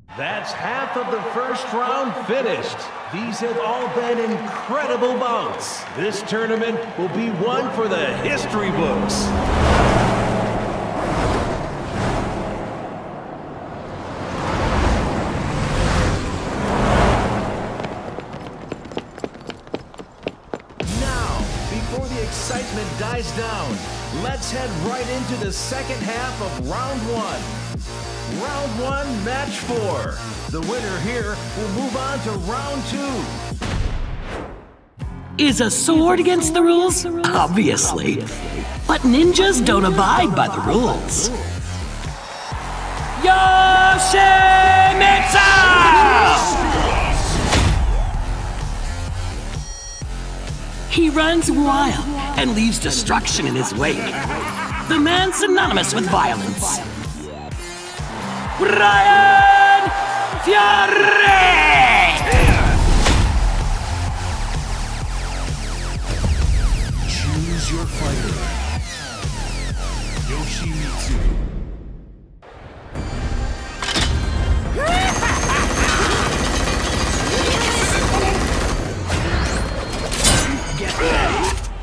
That's half of the first round finished. These have all been incredible bouts. This tournament will be one for the history books. Now, before the excitement dies down, let's head right into the second half of round one. Round one, match 4. The winner here will move on to round 2. Is a sword against the rules? Obviously. But ninjas don't abide by the rules. Yoshimitsu! He runs wild and leaves destruction in his wake. The man synonymous with violence. Ryan Fury! Choose your fighter. Yoshimitsu. Get ready.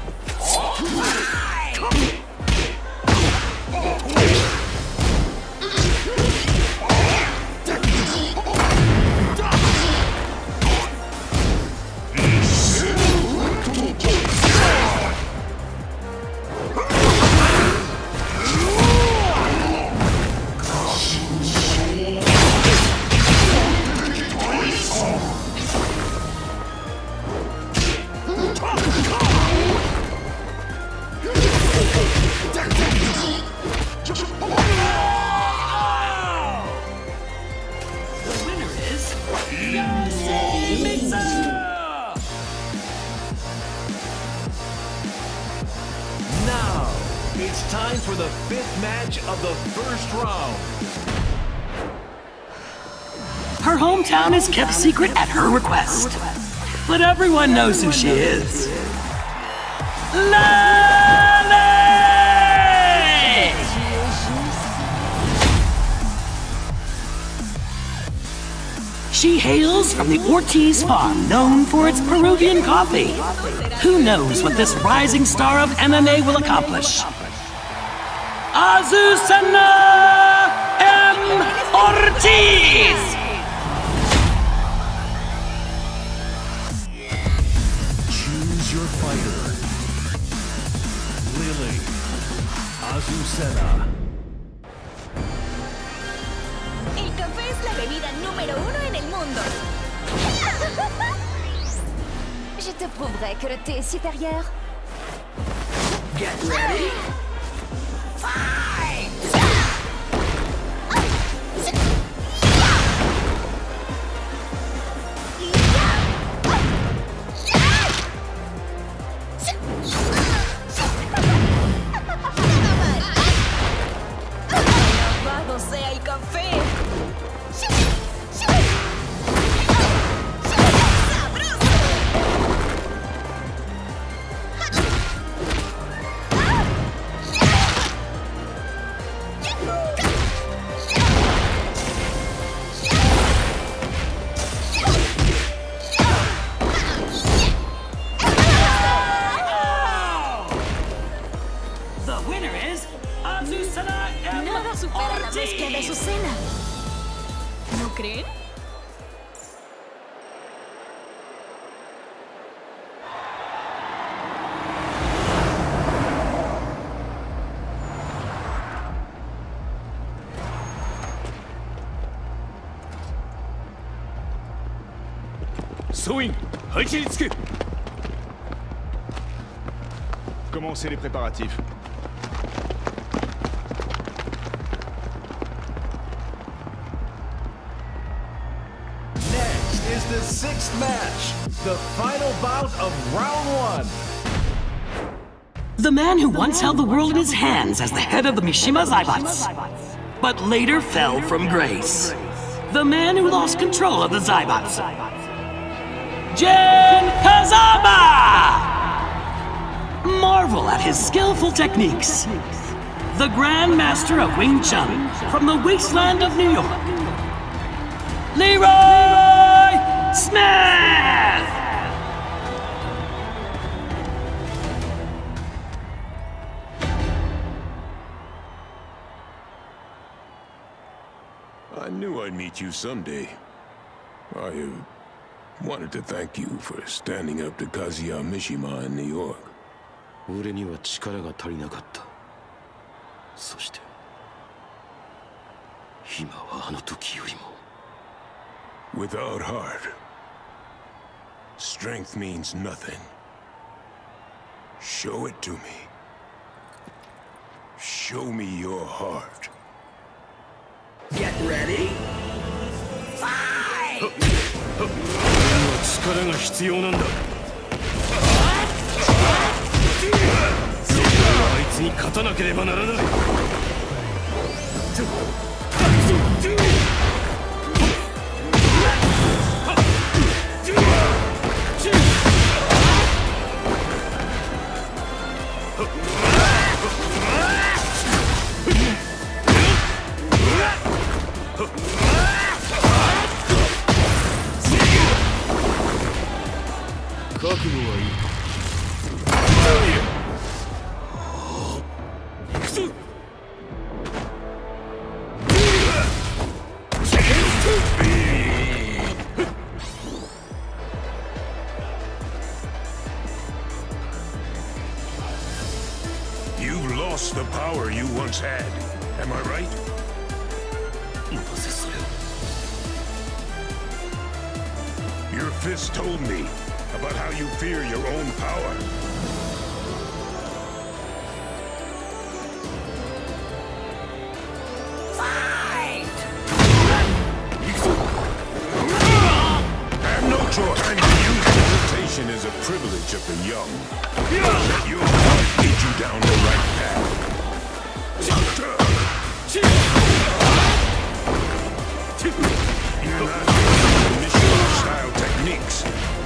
Now, it's time for the 5th match of the first round. Her hometown is kept secret at her request. But everyone knows who she is. Lale! She hails from the Ortiz farm, known for its Peruvian coffee. Who knows what this rising star of MMA will accomplish? Azucena M. Ortiz! Choose your fighter. Lily Azucena. El café es la bebida número 1 en el mundo. Je te prouverai que le thé est supérieur. Get ready. Fight! Alabado sea el café. The winner is Azucena M. Nada supera la mezcla de Azucena. ¿No creen? Swing, Hachitsuke. Commencez les préparatifs. Next is the 6th match, the final bout of round 1. The man who once held the world in his hands as the head of the Mishima Zaibatsu, but later fell from grace. The man who lost control of the Zaibatsu. Jin Kazama! Marvel at his skillful techniques. The Grand Master of Wing Chun from the wasteland of New York. Leroy Smith! I knew I'd meet you someday. I wanted to thank you for standing up to Kazuya Mishima in New York. 俺には力が足りなかった。そして今はあの時よりも。 Without heart, strength means nothing. Show it to me. Show me your heart. Get ready. 力が必要なんだ。あいつに勝たなければならない。覚悟はいい。 You've lost the power you once had. Am I right? なぜそれを。 Your fist told me about how you fear your own power. Fight! Have no choice. And hesitation is a privilege of the young. Let your heart lead you down the right path. You're not using Mishima-style techniques.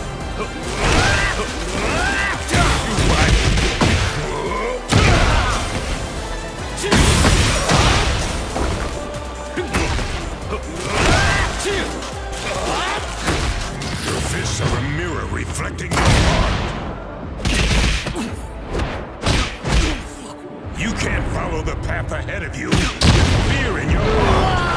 Your fists are a mirror reflecting your heart. You can't follow the path ahead of you. Fear in your heart.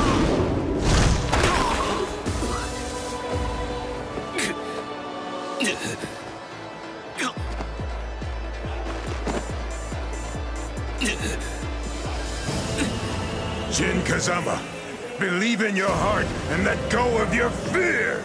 Jin Kazama, believe in your heart and let go of your fear!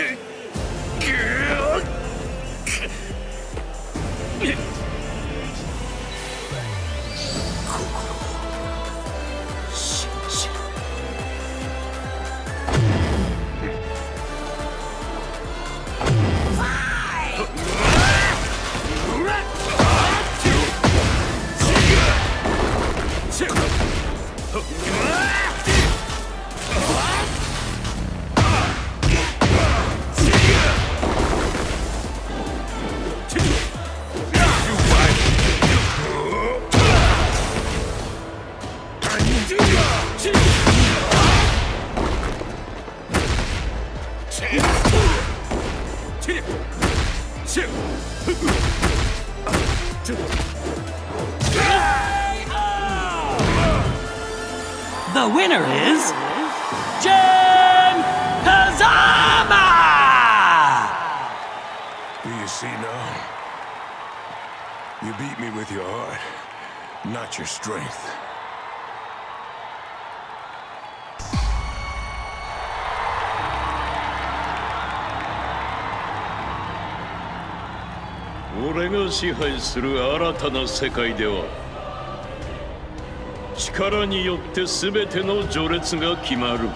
The winner is Jin Kazama! Do you see now? You beat me with your heart, not your strength. 俺が支配する新たな世界では力によって全ての序列が決まる。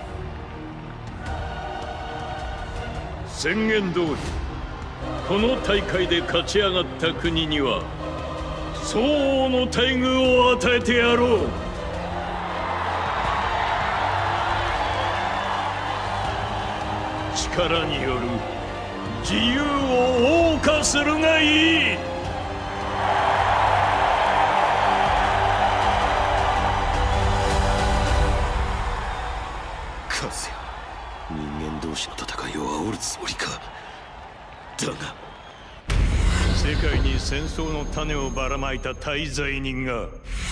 宣言通りこの大会で勝ち上がった国には相応の待遇を与えてやろう。力による自由を謳歌するがいい。 和也争の種をばらまいた大罪人が。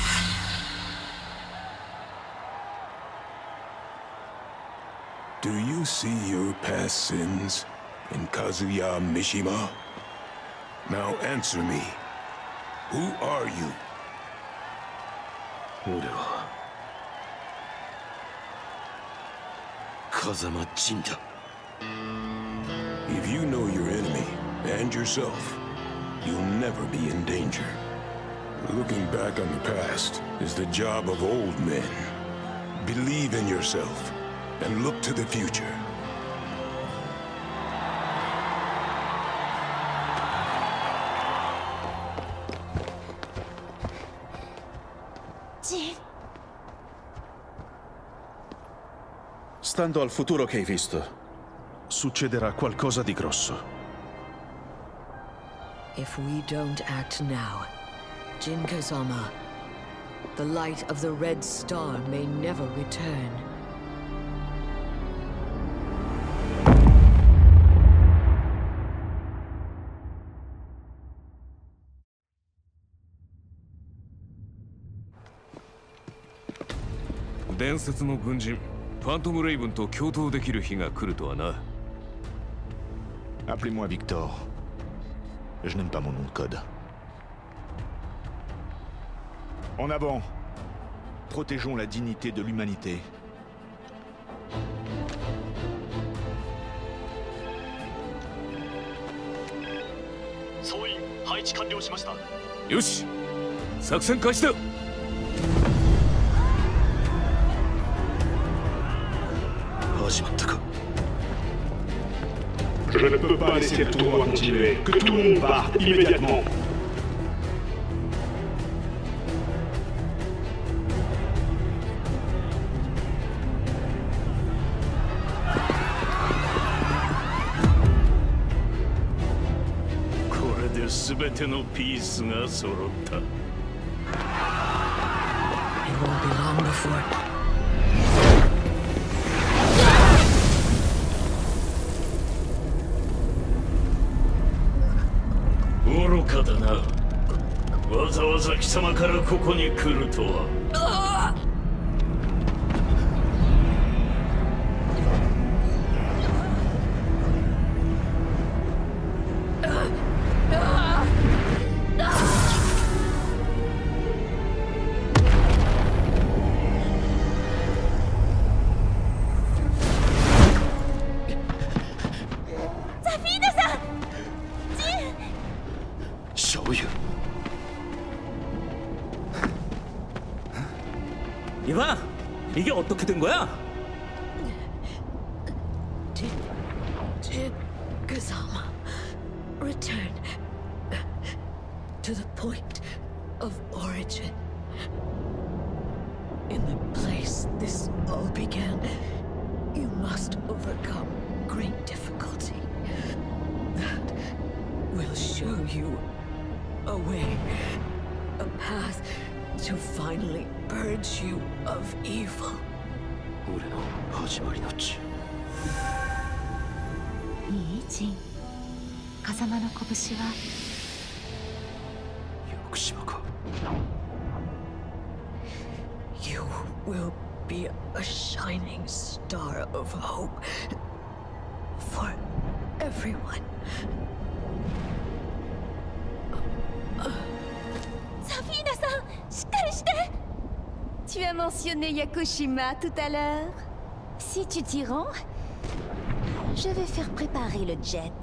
Do you see your past sins in Kazuya Mishima? Now answer me. Who are you? 俺は風間仁だ。 If you know your enemy and yourself, you'll never be in danger. Looking back on the past is the job of old men. Believe in yourself and look to the future. Jin. Stando al futuro che hai visto, succederà qualcosa di grosso. If we don't act now, Jin Kazama, the light of the Red Star may never return. Appelez-moi Victor. Je n'aime pas mon nom de code. En avant! Protégeons la dignité de l'humanité. Yoshi! 作戦開始だ! Je ne peux pas laisser le tournoi continuer. Que tout le monde parte immédiatement. It won't be long before. Orokaだな。わざわざ貴様からここに来るとは。 이봐, 이게 어떻게 된 거야? Did Kazama return to the point of origin? In the place this all began, you must overcome great difficulty. That will show you a way, a path to finally purge you of evil. 俺の始まりの地。 いいジン。風間の拳は。 屋久島か。 You will be a shining star of hope for everyone. Safina-san, しっかりして! Tu as mentionné Yakushima tout à l'heure. Si tu t'y rends, je vais faire préparer le jet.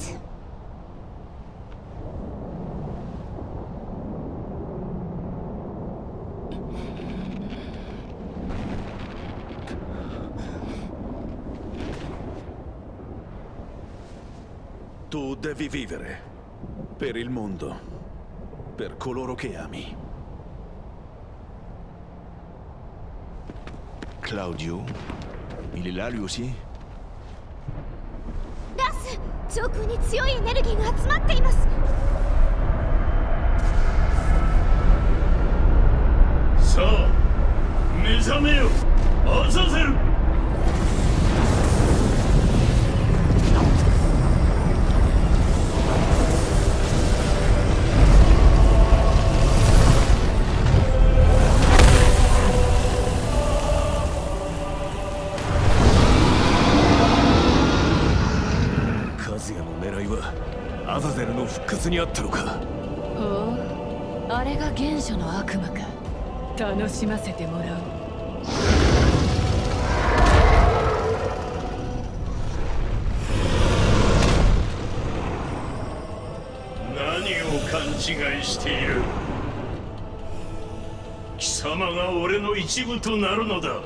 Tu devi vivere. Per il mondo. Per coloro che ami. Claudio, il est là lui aussi? ガス、上空に強いエネルギーが集まっています。 さあ、目覚めよ、アザゼル。 にあったのか。 ほう、あれが原初の悪魔か。楽しませてもらおう。 何を勘違いしている。貴様が俺の一部となるのだ。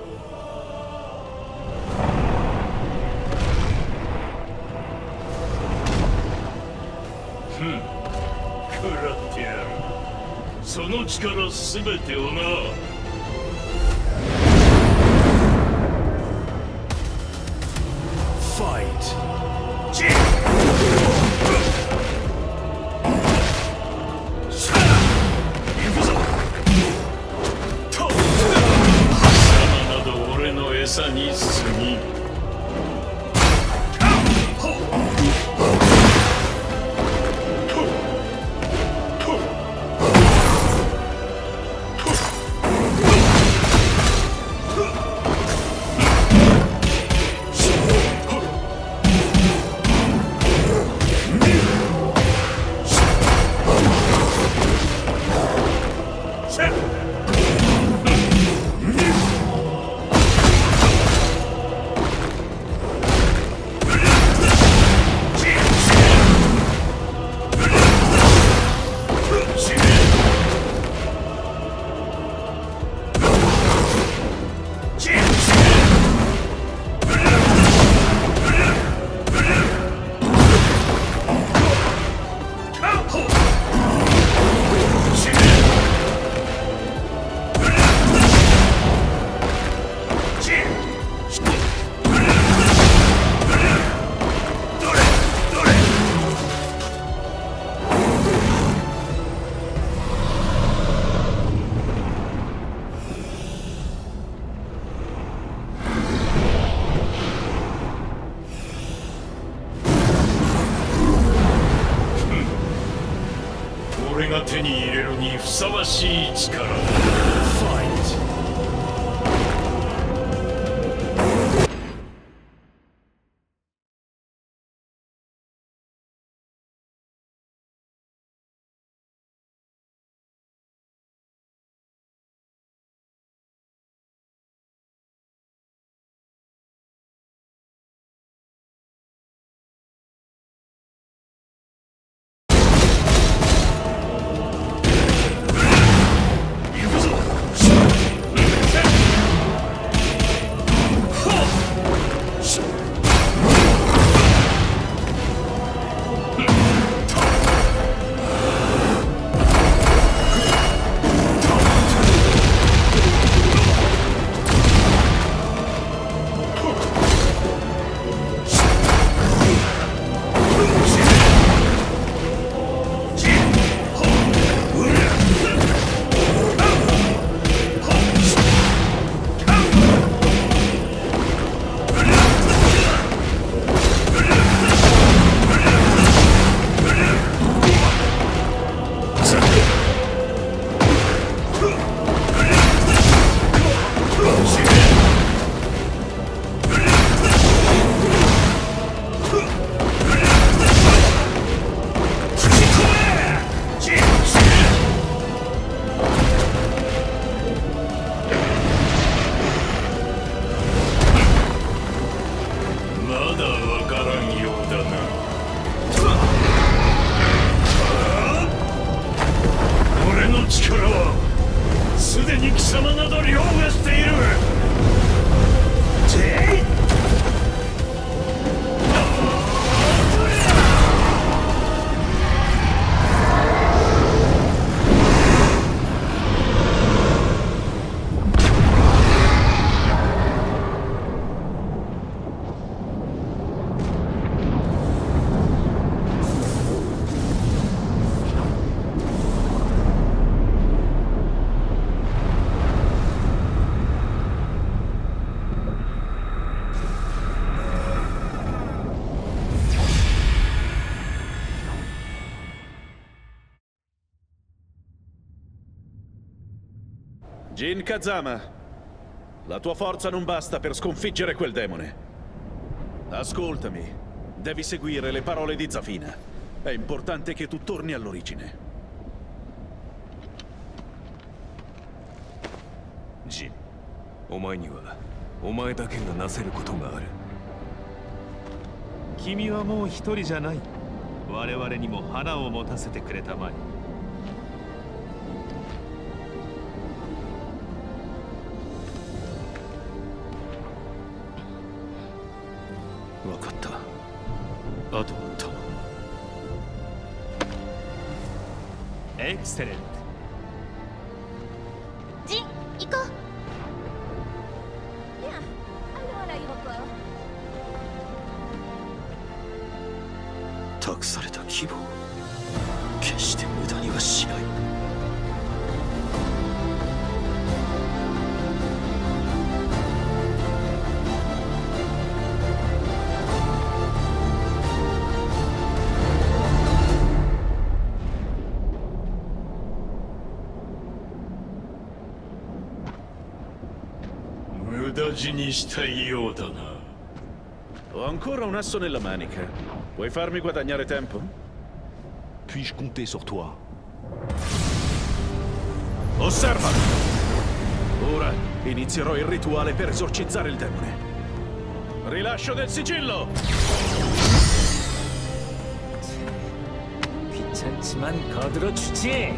食らってやる。その力すべてをな。 ファイト。 チッ。餌に過ぎ。俺が手に入れるにふさわしい力だ。ファイト。 Jin Kazama, la tua forza non basta per sconfiggere quel demone. Ascoltami, devi seguire le parole di Zafina. È importante che tu torni all'origine. ジン、お前にはお前だけがなせることがある。 君はもう一人じゃない。我々にも花を持たせてくれたまえ。 分かった。あとは頼む。 エクセレント。 ジン、行こう。Bien, allons à l'aéroport. 託された希望、決して無駄にはしない。 無駄死にしたいようだな。 Ho ancora un asso nella manica. Puoi farmi guadagnare tempo? Puis-je compter sur toi? Osserva! Ora inizierò il rituale per esorcizzare il demone. Rilascio del sigillo! 귀찮지만 거들어주지.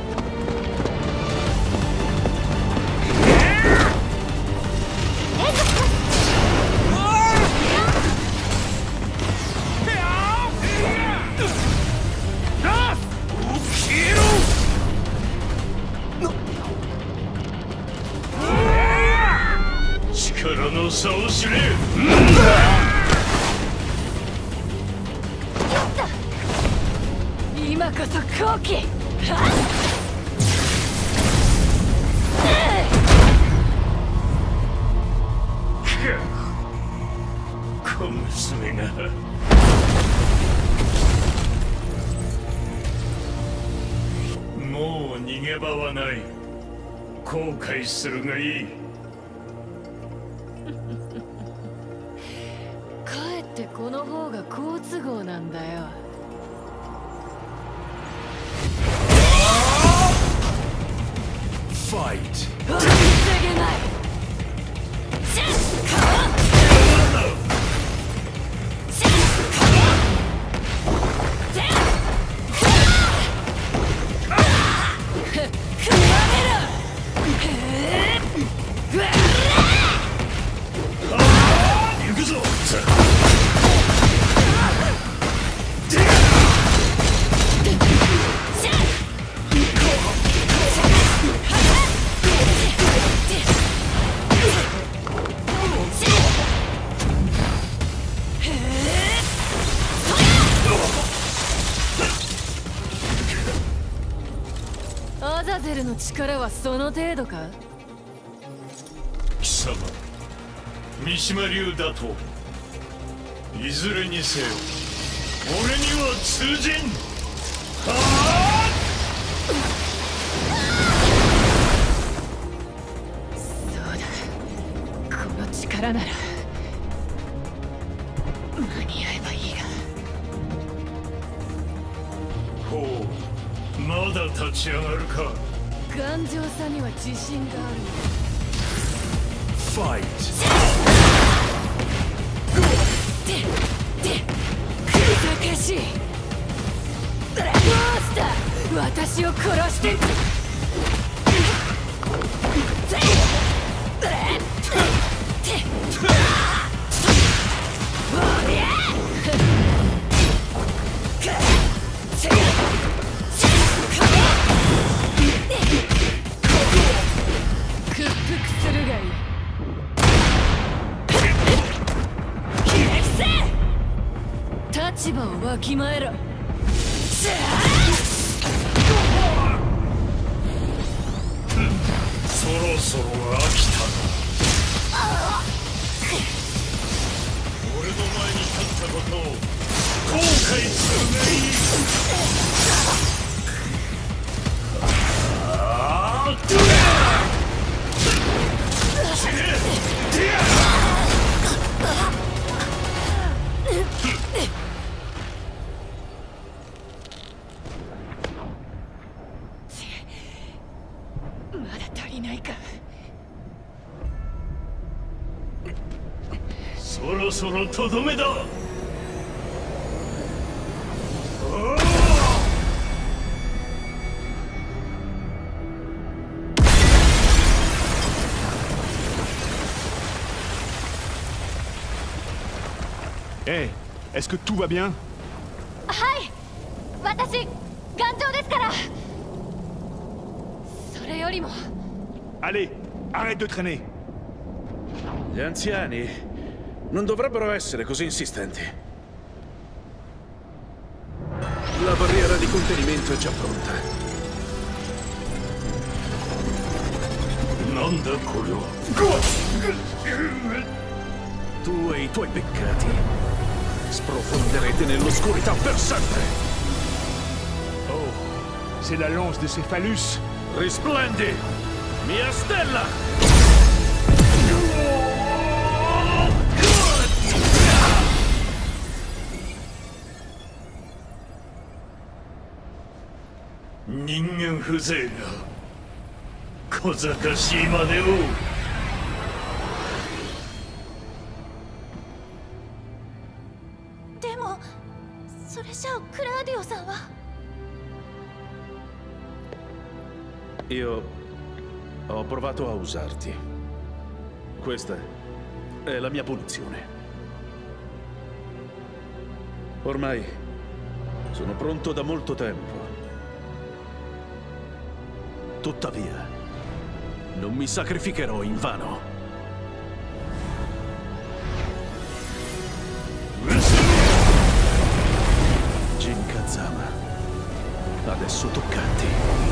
もう逃げ場はない。後悔するがいい。 かえってこの方が好都合なんだよ。 ファイト。 防げない。アザゼルの力はその程度か？ 貴様、三島流だといずれにせよ俺には通じん。 そうだ、この力なら間に合えばいいが。 ほう、まだ立ち上がるか。 頑丈さには自信がある。 ファイト。 ふざかしい。どうした私を殺して。屈服するがいい。立場をわきまえろ。 そろそろ飽きたな。俺の前に立ったことを後悔するがいい。 そろそろとどめだ。 Hey, est-ce que tout va bien? はい、私頑丈ですから。それよりも Allez, arrête de traîner. Gli anziani non dovrebbero essere così insistenti. La barriera di contenimento è già pronta. Nanda quello? Tu e i tuoi peccati sprofonderete nell'oscurità per sempre. Oh, c'est la lance de Céphalus. Risplendi, mia stella! Ningen風情が小賢しいまでを。 でもそれじゃあクラウディオさんは。 Io ho provato a usarti. Questa è la mia punizione. Ormai sono pronto da molto tempo. Tuttavia, non mi sacrificherò in vano. Jin Kazama, adesso tocca a te.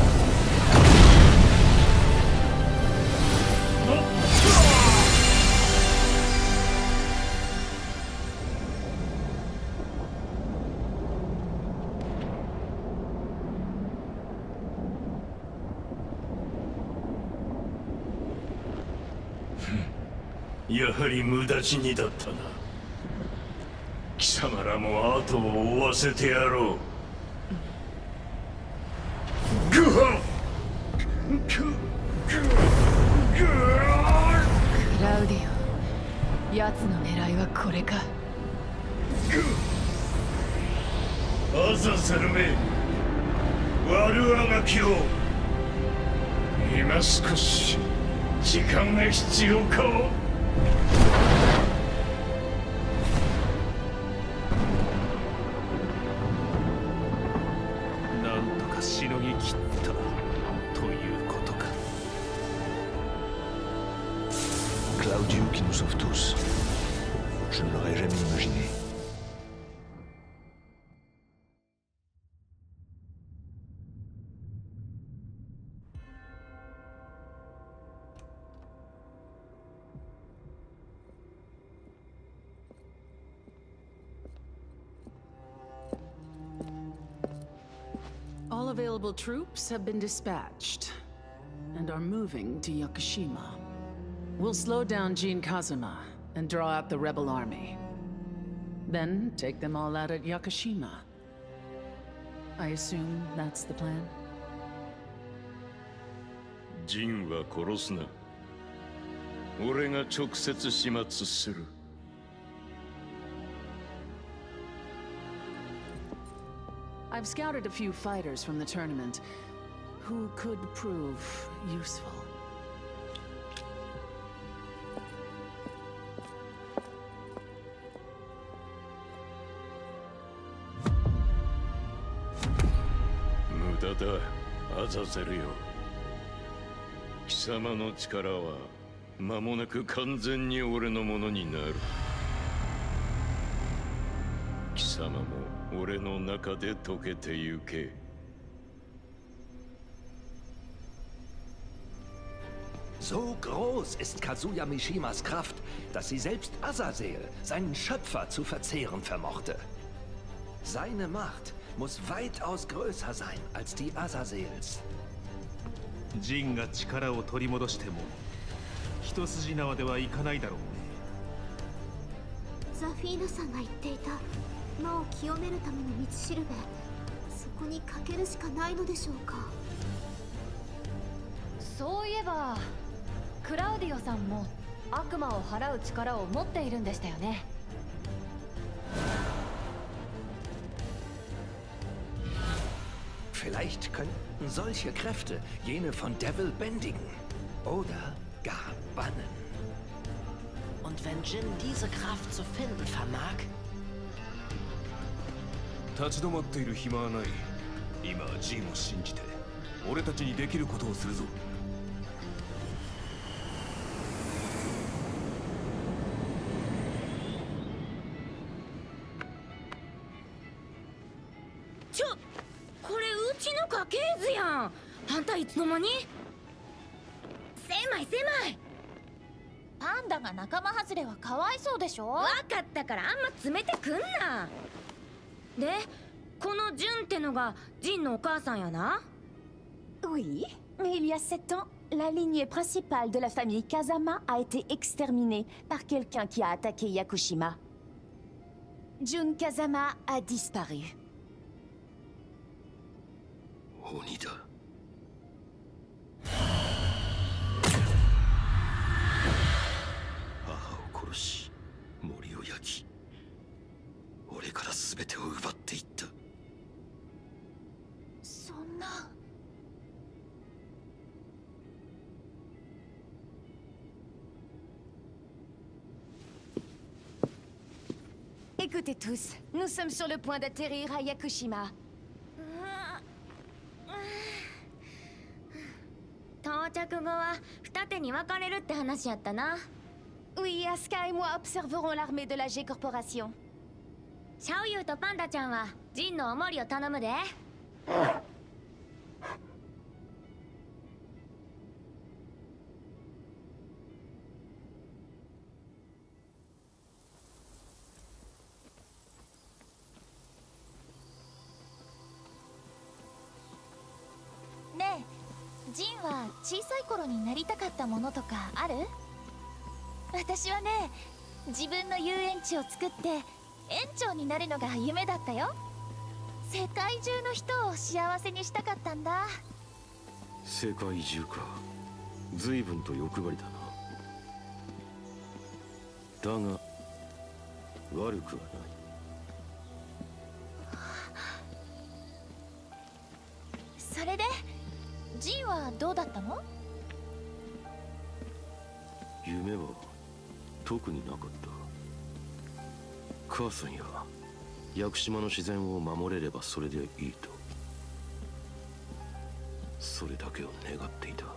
やはり無駄死にだったな。貴様らも後を追わせてやろう。グハクラウディオ、奴の狙いはこれか。 アザゼルめ、悪あがきを。今少し時間が必要か。 なんとかしのぎ切ったということか。 Claudio qui nous sauve tous. Je ne l'aurais jamais imaginé. All available troops have been dispatched and are moving to Yakushima. We'll slow down Jin Kazuma and draw out the rebel army. Then take them all out at Yakushima. I assume that's the plan? ジンは殺すな。俺が直接始末する。 I've scouted a few fighters from the tournament who could prove useful. Mudada, Azazelよ。貴様の力は間もなく完全に俺のものになる。貴様も俺の中で溶けてゆけ。 So groß ist Kazuya Mishimas Kraft, dass sie selbst Azazel, seinen Schöpfer, zu verzehren vermochte. Seine Macht muss weitaus größer sein als die Azazels. ジンが力を取り戻しても一筋縄ではいかないだろうね。 ザフィーナさんが言っていた魔を清めるための道しるべ、そこにかけるしかないのでしょうか。 そういえばクラウディオさんも悪魔を払う力を持っているんでしたよね。 Vielleicht könnten solche Kräfte jene von Devil bändigen oder gar bannen. Und wenn Jin diese Kraft zu finden vermag? 立ち止まっている暇はない。今はジンを信じて俺たちにできることをするぞ。 これうちの家系図やん。あんたいつの間に？狭い。 パンダが仲間外れはかわいそうでしょ。 わかったからあんま詰めてくんな。で、このジュンってのがジンのお母さんやな。 Oui, mais il y a 7 ans, la lignée principale de la famille Kazama a été exterminée par quelqu'un qui a attaqué Yakushima. Jun Kazama a disparu. 鬼だ。母を殺し、森を焼き、俺から全てを奪っていった。 そんな。Écoutez tous, nous sommes sur le point d'atterrir à Yakushima. 到着後は二手に分かれるって話やったな。 Oui, Asuka et moi observerons l'armée de la G Corporation. シャオユーとパンダちゃんはジンのおもりを頼むで。 ねえ。ジンは小さい頃になりたかったものとかある？私はね、自分の遊園地を作って園長になるのが夢だったよ。世界中の人を幸せにしたかったんだ。 世界中か。随分と欲張りだな。だが悪くはない。 それでジンはどうだったの？ 夢は特になかった。母さんや屋久島の自然を守れればそれでいいと、それだけを願っていた。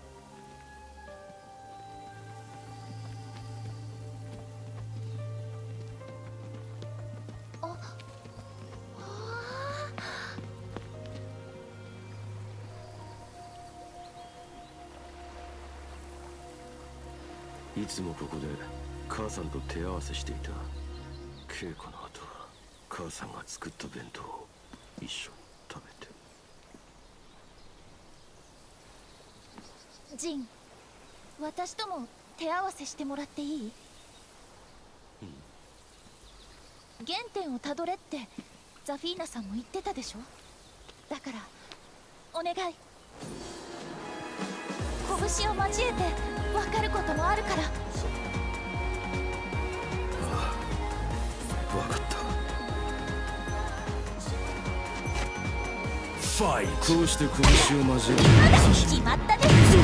いつもここで母さんと手合わせしていた。稽古の後は母さんが作った弁当を一緒に食べて。 ジン、私とも手合わせしてもらっていい？原点をたどれってザフィーナさんも言ってたでしょ。だからお願い。拳を交えて分かることもあるから。 ああ、分かった。ファイト。こうして拳を交える。 決まったね。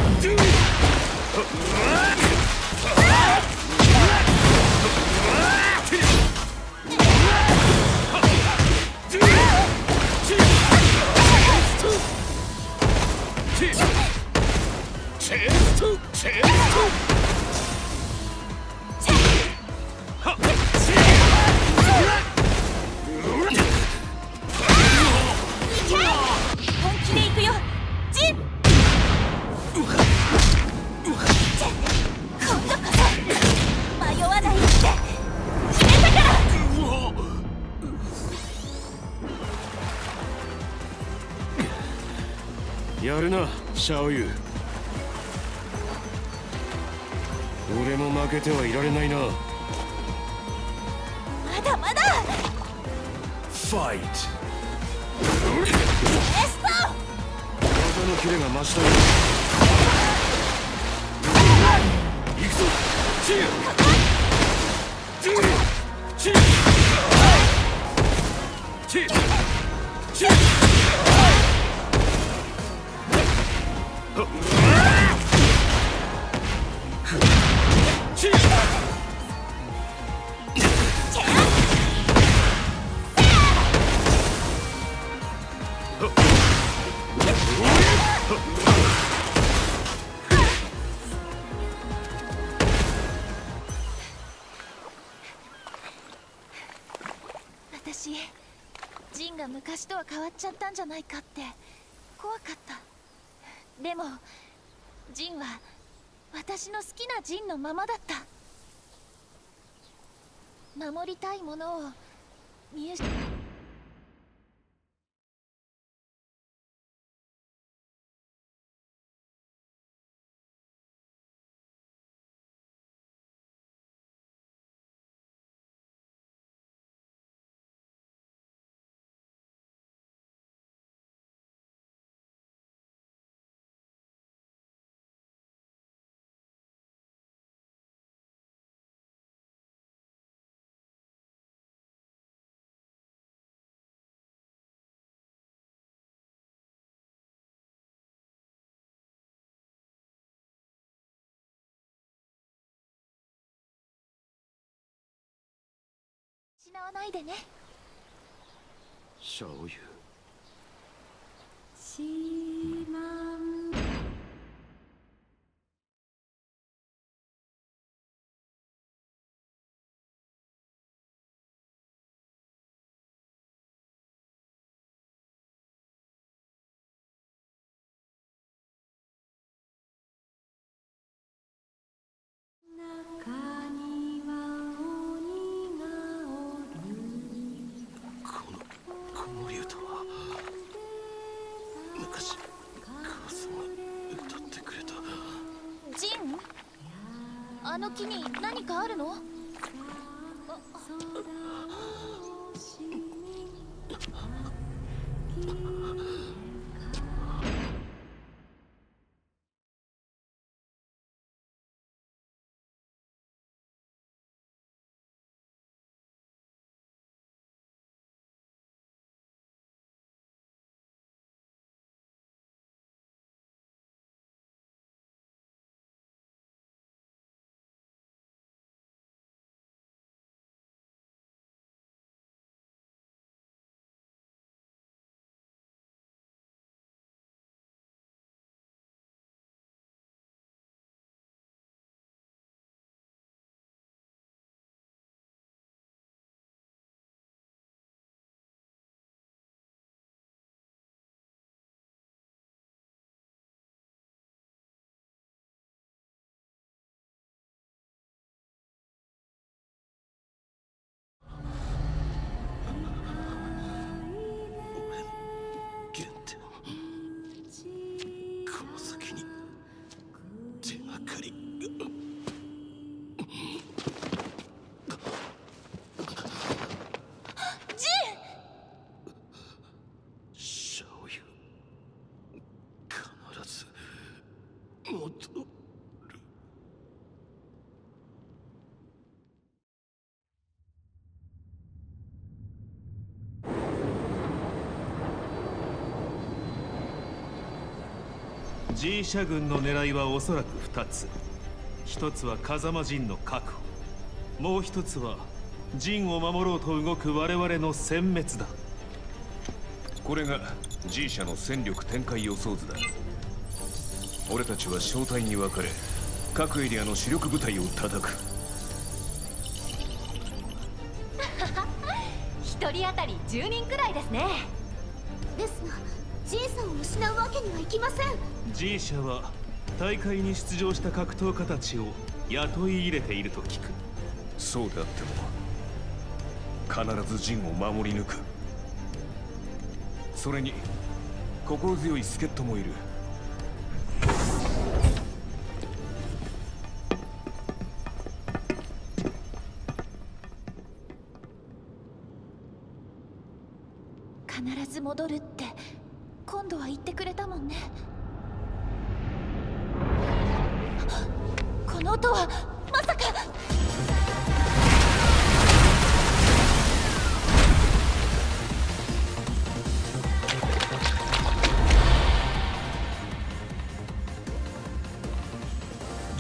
やるな、シャオユ。俺も負けてはいられないな。 まだまだ。 ファイト。 エスト。 技のキレが増したよ。行くぞ。 私、ジンが昔とは変わっちゃったんじゃないかって怖かった。でもジンは私の好きなジンのままだった。守りたいものを見失わないでね。 小雨。 あの木に何かあるの？ G 社軍の狙いはおそらく2つ。一つは風間陣の確保、もう一つは陣を守ろうと動く我々の殲滅だ。 これが G 社の戦力展開予想図だ。俺たちは小隊に分かれ、各エリアの主力部隊を叩く。 一人当たり10人くらいですね。 ですがジンさんを失うわけにはいきません。 G 社は大会に出場した格闘家たちを雇い入れていると聞く。 そうであっても必ず陣を守り抜く。それに心強い助っ人もいる。 必ず戻るって今度は言ってくれたもんね。この音はまさか。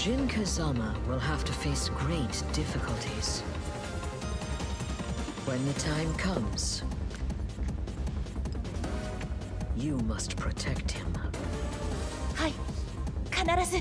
Jin Kazama will have to face great difficulties. When the time comes, you must protect him. はい、必ず。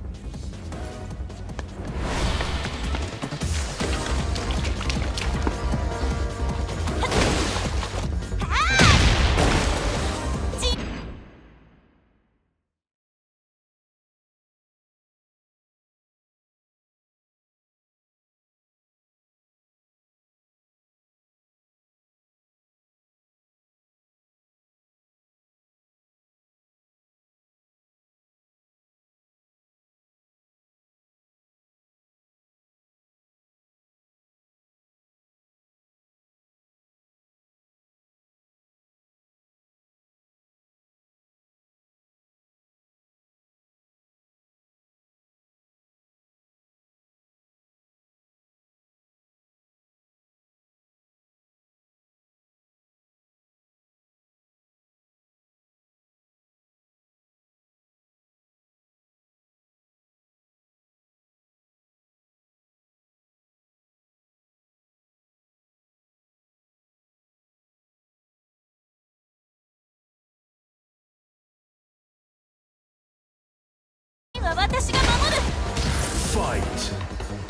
私が守る。 ファイト。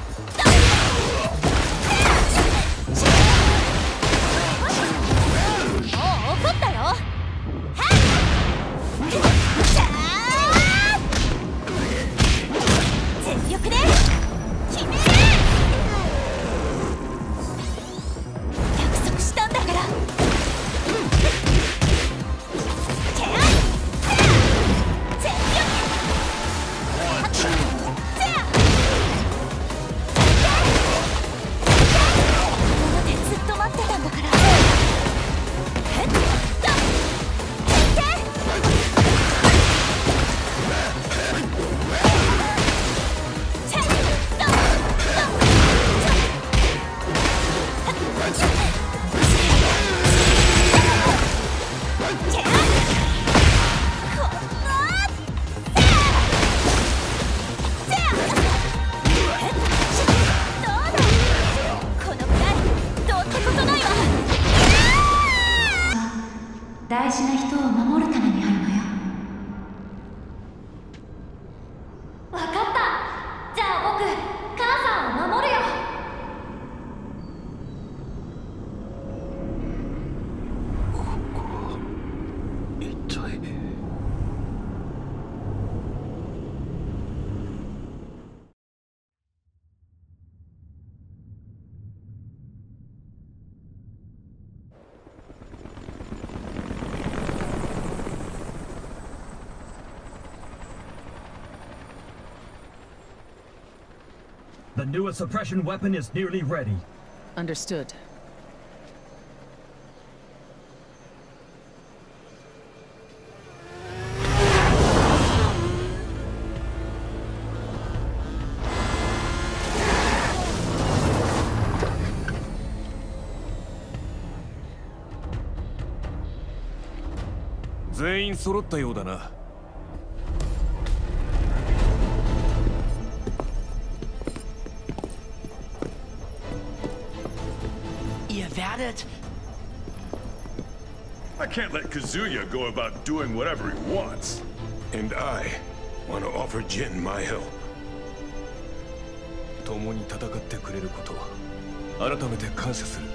もう怒ったよ。全力で決める。約束したんだから。 大事な人を守るためにあるのよ。わかった。じゃあ僕、母さんを守るよ。 ここは一体。 The newest suppression weapon is nearly ready. Understood. 全員揃ったようだな。 I can't let Kazuya go about doing whatever he wants. And I want to offer Jin my help. 共に戦ってくれることを改めて感謝する。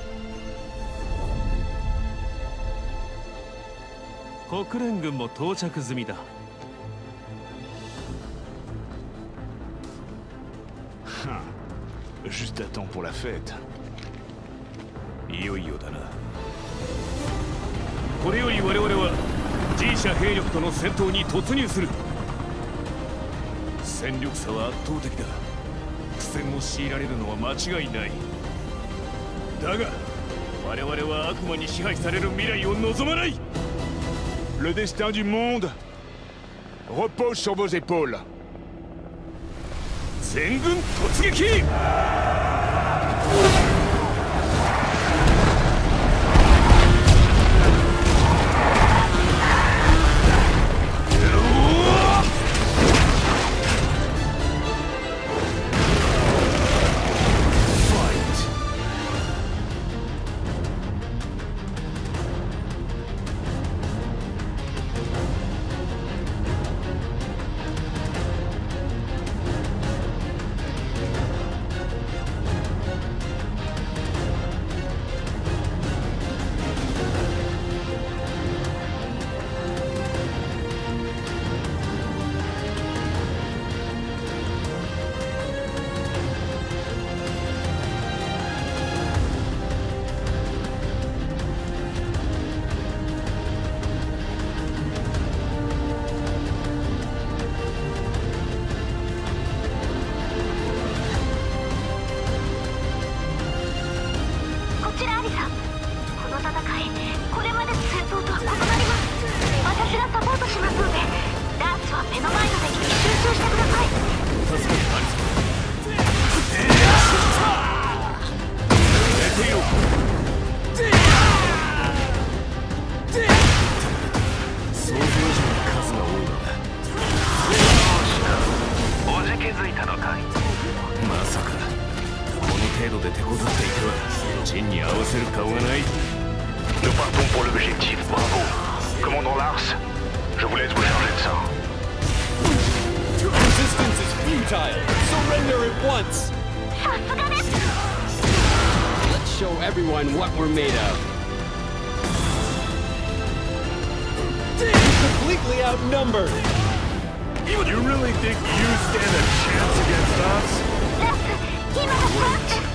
国連軍も到着済みだ。 Juste à temps pour la fête. いよいよだな。これより我々は G 社兵力との戦闘に突入する。戦力差は圧倒的だ。苦戦を強いられるのは間違いない。だが我々は悪魔に支配される未来を望まない。 Le destin du monde repose sur vos épaules. 全軍突撃！ 「 づいたのかい。 まさかこの程度で手こずっていてはジンに合わせる顔がない。 Nous partons pour l'objectif, bravo. Commandant Lars, je vous laisse vous charger de ça. Resistance is futile. Surrender at once. Let's show everyone what we're made of. Completely outnumbered. You really think you stand a chance against us? Wait.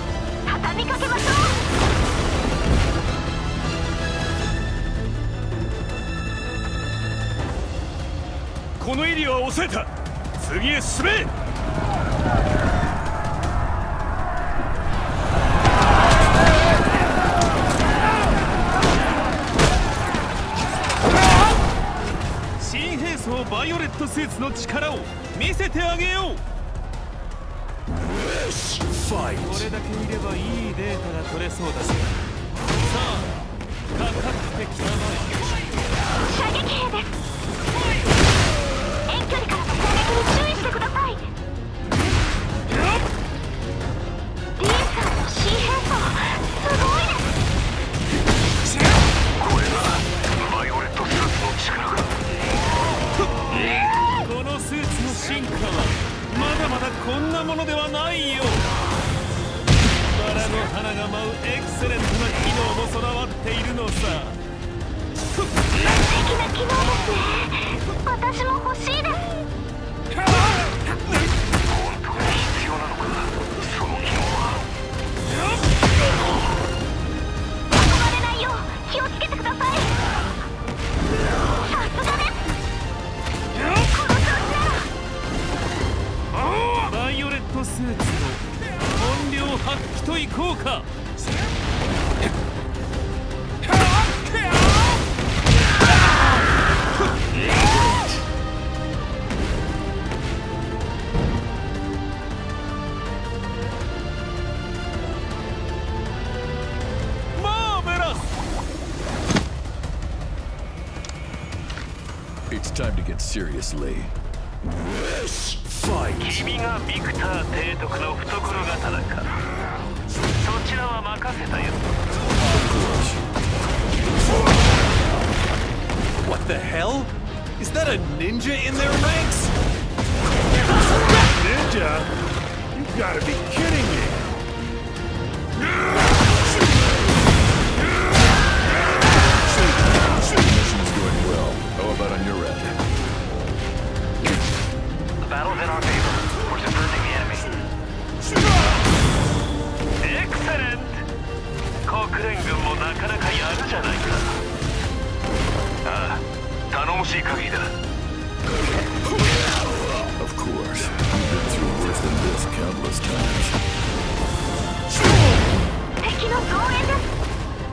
このエリアは抑えた。次へ進め。新兵装バイオレットスーツの力を見せてあげよう。これだけいればいいデータが取れそうだぜ。さあ、かかってきたまえ。 射撃兵です。遠距離からの攻撃に注意してください。リンさんの新兵装すごいです。 これがバイオレットスーツの力か。 このスーツの進化はまだまだこんなものではないよ。バラの花が舞うエクセレントな機能も備わっているのさ。 素敵な機能ですね。私も欲しいです。 本当に必要なのか、その機能は。 運ばれないよう気をつけてください。さすがです。この調子なら。 バイオレットスーツの本領発揮といこうか。 It's time to get seriously. Fight! 君がビクター提督の懐刀か。そちらは任せたよ。 What the hell? Is that a ninja in their ranks? Ninja? You gotta be kidding me! Mission's going well. How about on your end? The battle's in our favor. We're subverting the enemy. Excellent! 国連軍もなかなかやるじゃないか。ああ、頼もしい限りだ。 Of course. We've been through worse than this countless times. 敵の増援です。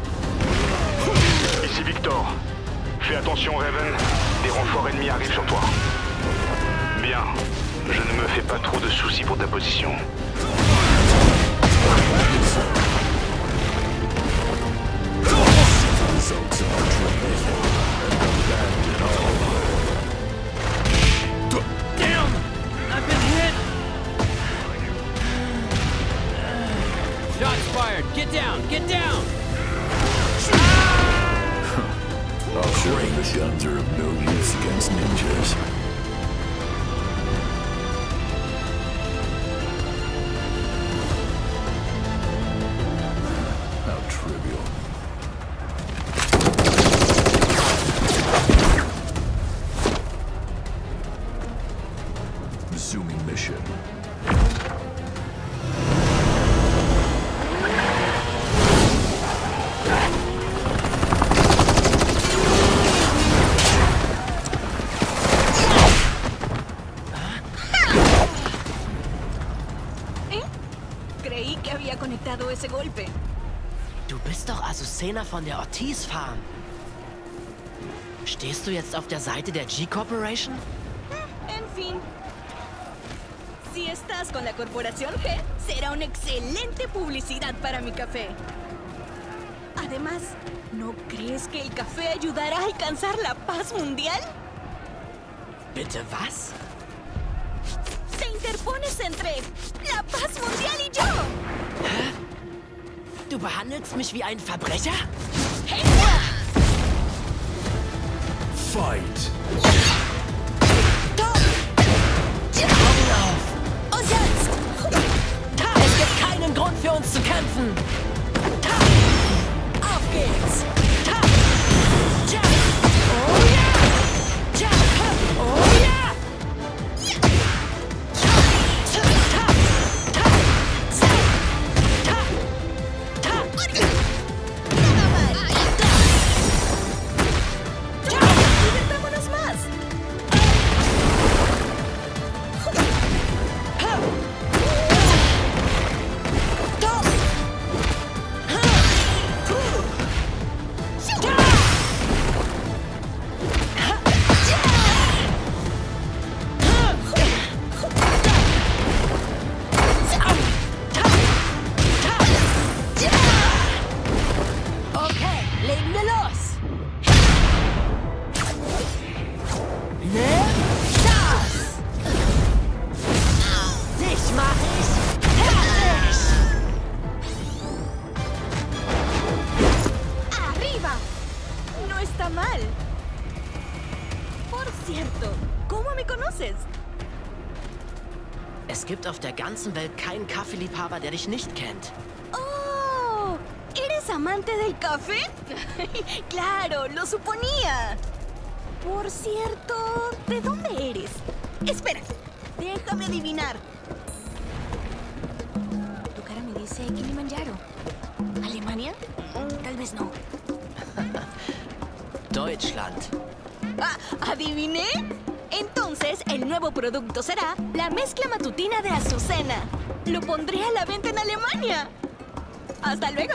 Ici Victor. Fais attention, Raven. Des renforts ennemis arrivent sur toi. Bien. Je ne me fais pas trop de soucis pour ta position. Damn! I've been hit! Shots fired! Get down! Get down! I'll show you the guns are of no use against ninjas. How trivial. Resuming mission. Creí que había conectado ese golpe. Du bist doch Azucena von der Ortiz Farm. Stehst du jetzt auf der Seite der G-Corporation? En fin. Si estás con la Corporación G, será una excelente publicidad para mi café. Además, ¿no crees que el café ayudará a alcanzar la paz mundial? Bitte was? Se interpones entre la paz mundial y yo? Hä? Du behandelst mich wie einen Verbrecher? Fight! Augen auf! Und jetzt! Es gibt keinen Grund für uns zu kämpfen! Auf geht's! Oh ja! Oh ja! ¡Divertámonos más! Okay, legen wir los! Das! Dich mach ich fertig! ¡Arriba! No está mal. Por cierto, ¿cómo me conoces? Es gibt auf der ganzen Welt keinen Kaffeeliebhaber, der dich nicht kennt. ¡Oh! ¿Eres amante del café? Claro, lo suponía. Por cierto, ¿de dónde eres? Espera, déjame adivinar. Tu cara me dice Kilimanjaro. ¿Alemania? Tal vez no. Deutschland. Ah, ¿adiviné? Entonces, el nuevo producto será la mezcla matutina de Azucena. Lo pondré a la venta en Alemania. ¡Hasta luego!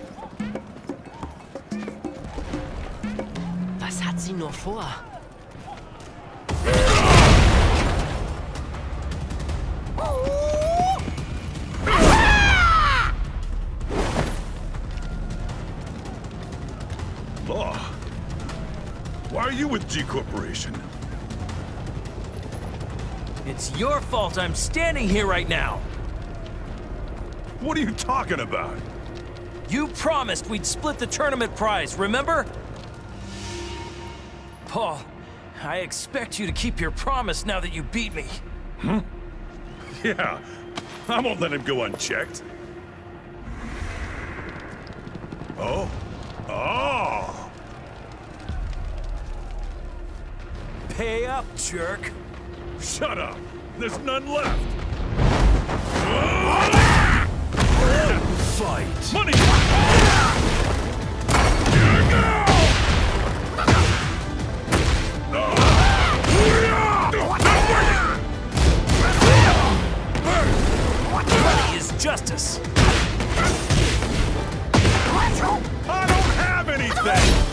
Was hat sie nur vor? Law, why are you with G Corporation? It's your fault I'm standing here right now. What are you talking about? You promised we'd split the tournament prize, remember? Paul, I expect you to keep your promise now that you beat me. Hmm? Yeah, I won't let him go unchecked. Oh? Oh! Pay up, jerk. Shut up! There's none left! Fight! Money! Money is justice. I don't have anything!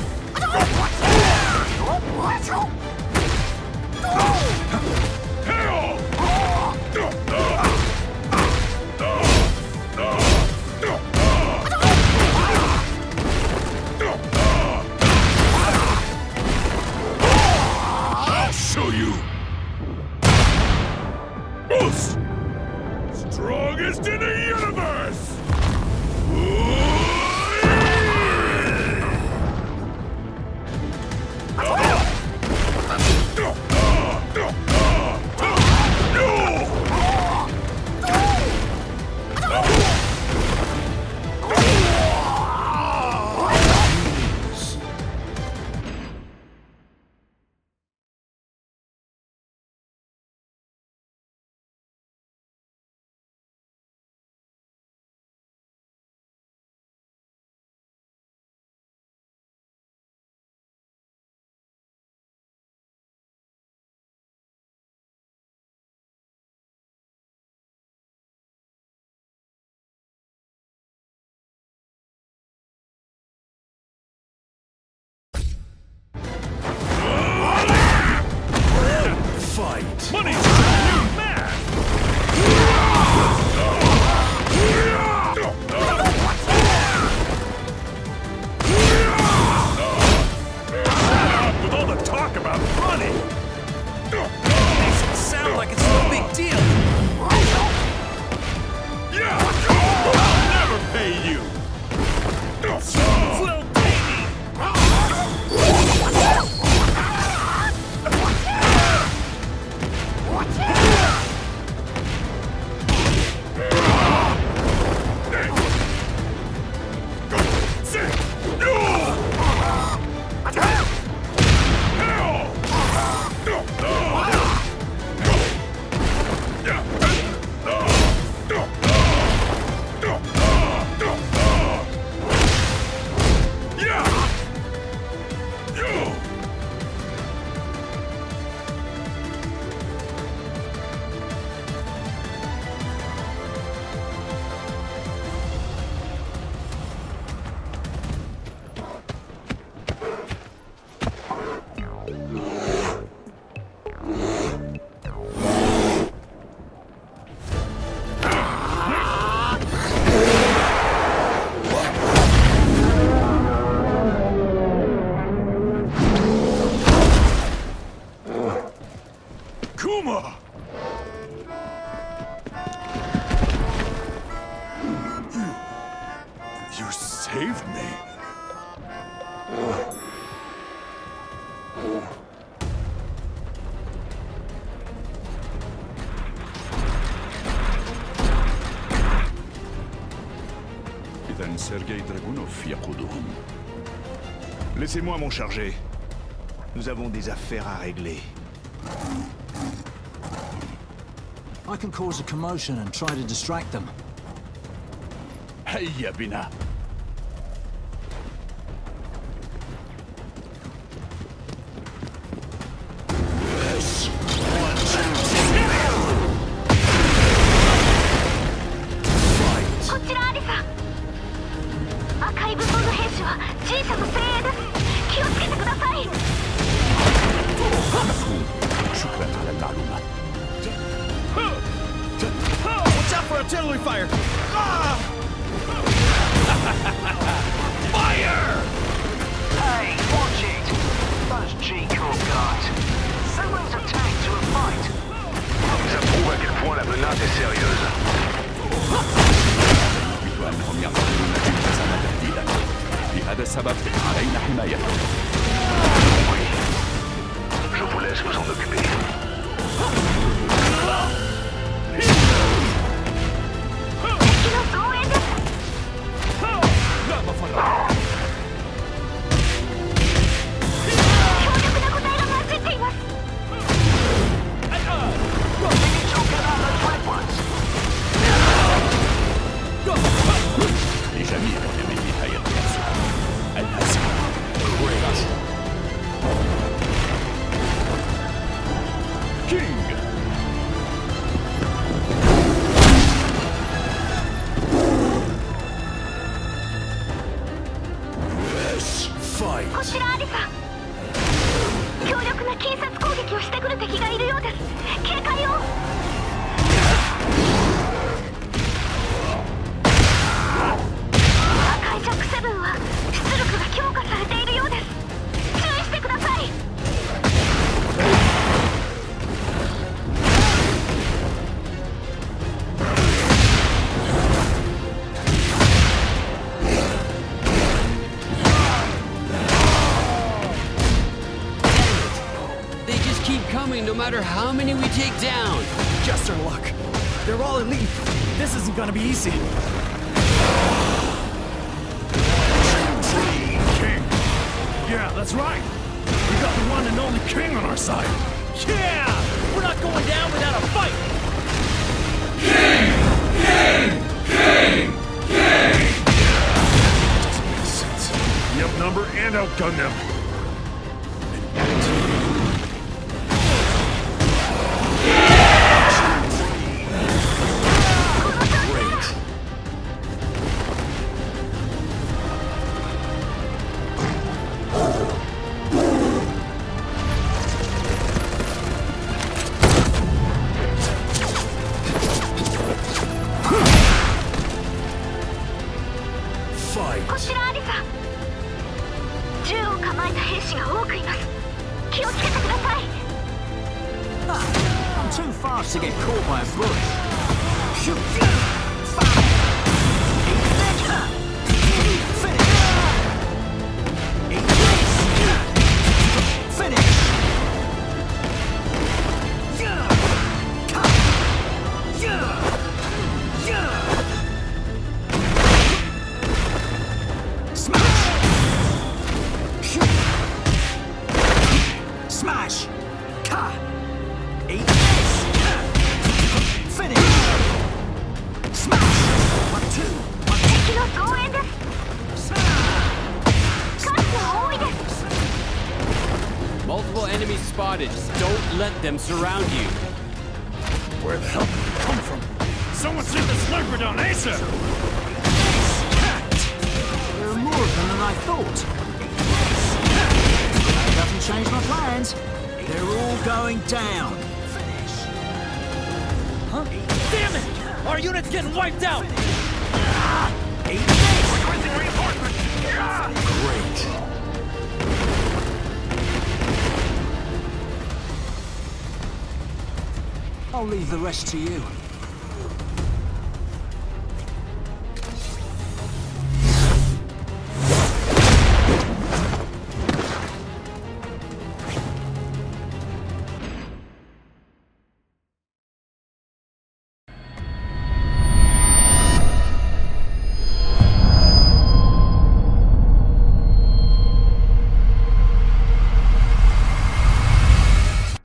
I'll show you! Bruce! Strongest in the universe! Capitaine Sergei Dragunov يقودهم. Laissez-moi m'en charger. Nous avons des affaires à régler. I can cause a commotion and try to distract them. هيا بنا. Watch out for artillery fire! Fire! Hey, watch it! Those G-Corps guys. Someone's attacked to a fight. Ça prouve à quel point la menace est sérieuse. وأنهم يعتبرون الانقسام تهديدا. لهذا السبب علينا حمايتهم. Oui. Je vous laisse vous en occuper. لجميع من نهاية نفسهم الهزيمة. King! Let's fight! こちらアリサ。強力な近接攻撃をしてくる敵がいるようです。警戒を。赤いジャックセブンは出力が強化されているようです。注意してください。 They just keep coming no matter how many we take down. Just our luck. They're all elite. This isn't gonna be easy. King! Yeah, that's right! We got the one and only king on our side! Yeah! We're not going down without a fight! Doesn't make sense. We outnumber and outgun them. Fight! こちらアリサ。銃を構えた兵士が多くいます。気をつけてください。 I'm too fast to get caught by a bullet. Smash! Ka! Eat this! Finish! Smash! 敵の増援です。数が多いです。 Multiple enemies spotted. Don't let them surround you. Where the hell did you come from? Someone send the sniper down ASAP! There are more of them than I thought. That doesn't change my plans. They're all going down. Huh? Damn it! Our unit's getting wiped out! Great. I'll leave the rest to you.